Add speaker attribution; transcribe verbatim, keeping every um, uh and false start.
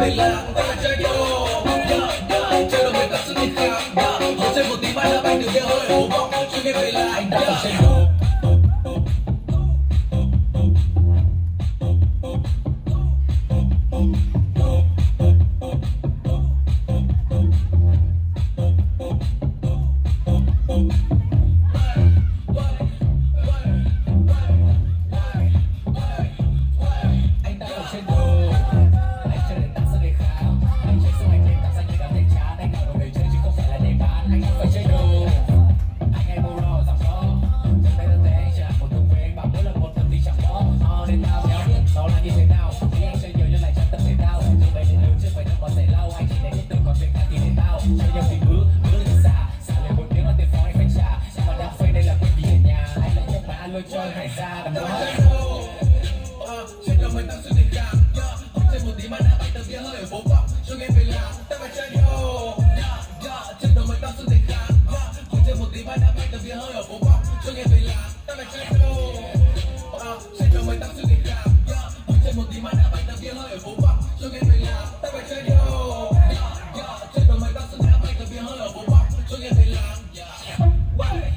Speaker 1: về làng ta chơi đồ, chơi đồ người ta sẽ đi khám, một chơi một tí ba đã bay từ bia hơi hố vọng, chưa nghe về làng anh ta phải chơi đồ. Lôi chơi hải ra đằng đó trên đường mình tăng sự tình cảm trên một tí mà đã bay tờ bia hơi ở phố vọng cho nghe về làng ta phải chơi đồ trên đường mình tăng sự tình cảm trên một tí mà đã bay tờ bia hơi ở phố vọng cho nghe về làng ta phải chơi đồ trên đường mình tăng sự tình cảm trên một tí mà đã bay tờ bia hơi ở phố vọng cho nghe về làng ta phải chơi đồ trên đường mình tăng sự đã bay tờ bia hơi ở phố vọng cho nghe về làng.